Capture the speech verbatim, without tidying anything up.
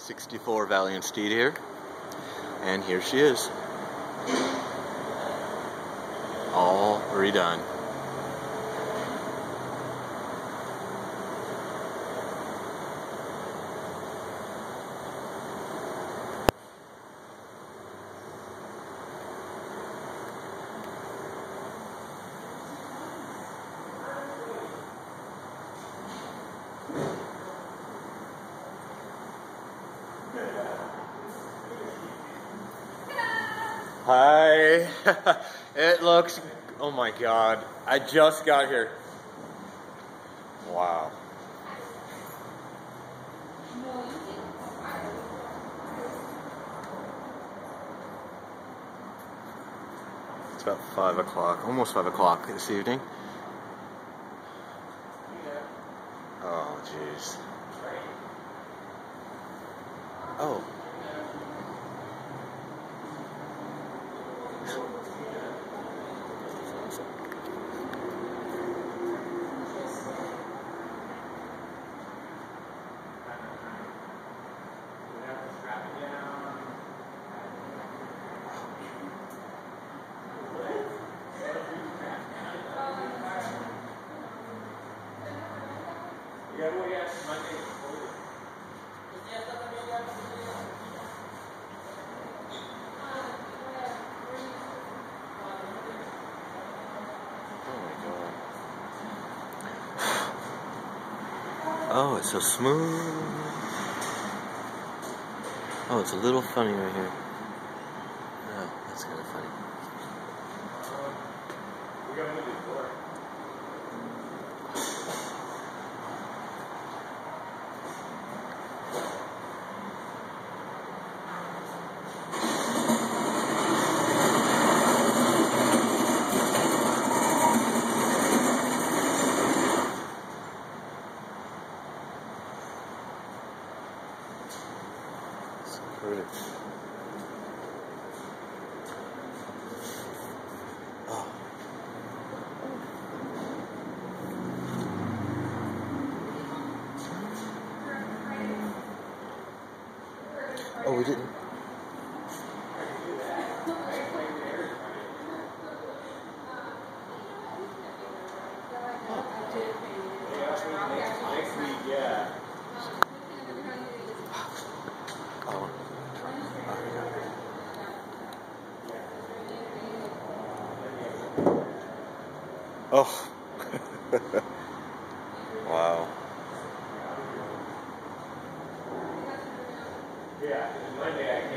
sixty-four Valiant steed here, and here she is, all redone. Hi. It looks, oh my god, I just got here. Wow. It's about five o'clock, almost five o'clock this evening. Oh jeez. Oh. Oh, it's so smooth. Oh, it's a little funny right here. Oh, that's kind of funny. Oh. Oh, we didn't. Next week, yeah. Oh. Oh. Wow. Yeah, Monday I